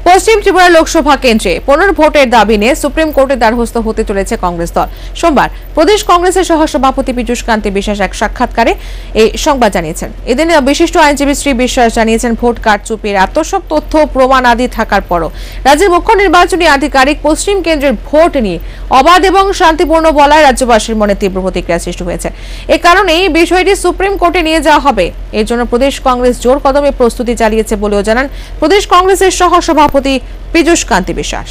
পশ্চিম ত্রিপুরা লোকসভা কেন্দ্রে পুনর্ভোটের দাবি নিয়ে সুপ্রিম কোর্টের দ্বারস্থ হতে চলেছে কংগ্রেস দল। সোমবার প্রদেশ কংগ্রেসের সহসভাপতি পীযূষ কান্তি বিশ্বাস এক সাক্ষাৎকারে এই সংবাদ জানিয়েছেন। এদিন বিশিষ্ট আইনজীবী শ্রী বিশ্বাস জানিয়েছেন, ভোট কারচুপির এত সব তথ্য প্রমাণ আদি থাকার পরও রাজ্যের মুখ্য নির্বাচনী আধিকারিক পশ্চিম কেন্দ্রের ভোট নিয়ে অবাধ এবং শান্তিপূর্ণ বলায় রাজ্যবাসীর মনে তীব্র প্রতিক্রিয়া সৃষ্টি হয়েছে। এ কারণে এই বিষয়টি সুপ্রিম কোর্টে নিয়ে যাওয়া হবে। এর জন্য প্রদেশ কংগ্রেস জোর কদমে প্রস্তুতি চালিয়েছে বলেও জানান প্রদেশ কংগ্রেসের সহসভাপতি পীযূষ কান্তি বিশ্বাস।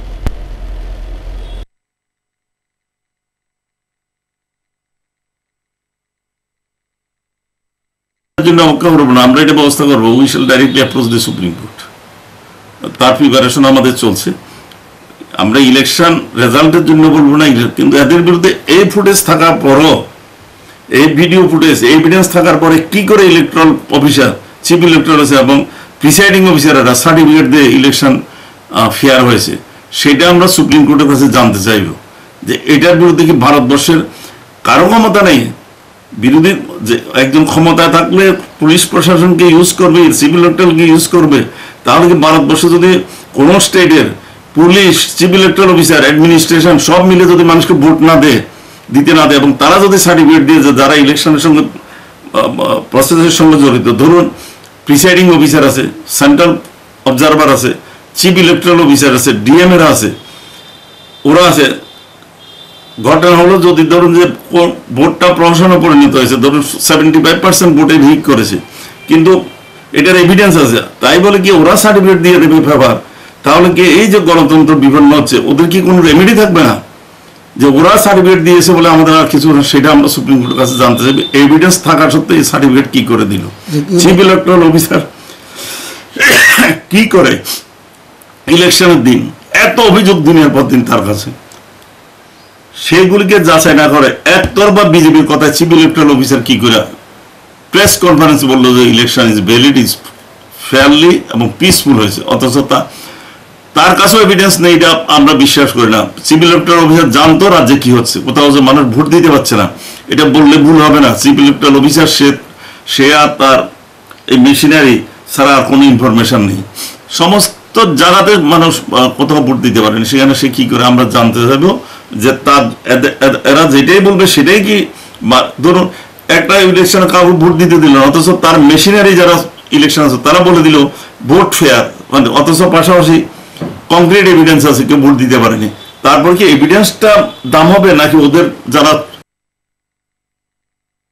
আমরা এটা ব্যবস্থা করবো, we shall directly approach the supreme court. তার প্রিপারেশন আমাদের চলছে। আমরা ইলেকশন রেজাল্টের জন্য বলবো না, কিন্তু এদের বিরুদ্ধে এই ফুটেজ থাকার পরও, এই ভিডিও ফুটেজ এভিডেন্স থাকার পরে কি করে electoral officer, chief electoral officer এবং প্রিসাইডিং অফিসাররা সার্টিফিকেট দিয়ে ইলেকশন ফেয়ার হয়েছে, সেটা আমরা সুপ্রিম কোর্টের কাছে জানতে চাইব যে এটার বিরুদ্ধে কি ভারতবর্ষের কারো ক্ষমতা নেই। বিরোধী যে একজন ক্ষমতায় থাকলে পুলিশ প্রশাসনকে ইউজ করবে, সিভিল ইলেকট্রালকে ইউজ করবে, তাহলে কি ভারতবর্ষে যদি কোনো স্টেটের police, chief electoral officer, administration সব মিলে যদি মানুষকে ভোট না দেয়, দিতে না দেয় এবং তারা যদি সার্টিফিকেট দিয়ে যে যারা ইলেকশনের সঙ্গে প্রসেসের সঙ্গে জড়িত, ধরুন প্রিসাইডিং অফিসার আছে, সেন্ট্রাল অবজারভার আছে, চিফ ইলেকট্রাল অফিসার আছে, ডিএমএরা আছে, ওরা আছে। ঘটনা হলো যদি ধরুন যে ভোটটা প্রহসনে পরিণত হয়েছে, ধরুন 75% ভোটে ভিক করেছে, কিন্তু এটার এভিডেন্স আছে, তাই বলে কি ওরা সার্টিফিকেট দিয়ে দেবে ফেভার, তাহলে কি এই যে গণতন্ত্র বিপন্ন হচ্ছে, ওদের কি কোনো রেমেডি থাকবে না? যে ওরা সার্টিফিকেট দিয়েছে বলে আমাদের আর কিছু না, সেটা আমরা সুপ্রিম কোর্টের কাছে জানতে চাইবে। এভিডেন্স থাকা সত্ত্বেও এই সার্টিফিকেট কি করে দিল? চিফ ইলেকট্রাল অফিসার কি করে ইলেকশনের দিন এত অভিযোগ দিনের পর দিন তার কাছে, সেগুলিকে যাচাই না করে একতরফা বিজেপির কথায় চিফ ইলেকট্রাল অফিসার কি করে প্রেস কনফারেন্স বললো যে election is valid, is fairly এবং পিসফুল হয়েছে, অথচ তার কাছেও এভিডেন্স নেই। এটা আমরা বিশ্বাস করি না। চিফ ইলেকট্রাল অফিসার জানতো রাজ্যে কি হচ্ছে, কোথাও যে মানুষ ভোট দিতে পারছে না, এটা বললে ভুল হবে না। চিফ ইলেকট্রাল অফিসার সে আর তার এই মেশিনারি ছাড়া আর কোনো ইনফরমেশন নেই। সমস্ত জায়গাতে মানুষ কোথাও ভোট দিতে পারেনি, সেখানে সে কি করে আমরা জানতে চাইবো যে তার এরা যেটাই বলবে সেটাই কি? ধরুন একটা ইলেকশনে কাউকে ভোট দিতে দিল, অথচ তার মেশিনারি যারা ইলেকশন আছে তারা বলে দিল ভোট ফেয়ার, মানে অথচ পাশাপাশি কংক্রিট এভিডেন্স আছে কেউ ভোট দিতে পারেনি। তারপর কি এভিডেন্সটা দাম হবে নাকি ওদের যারা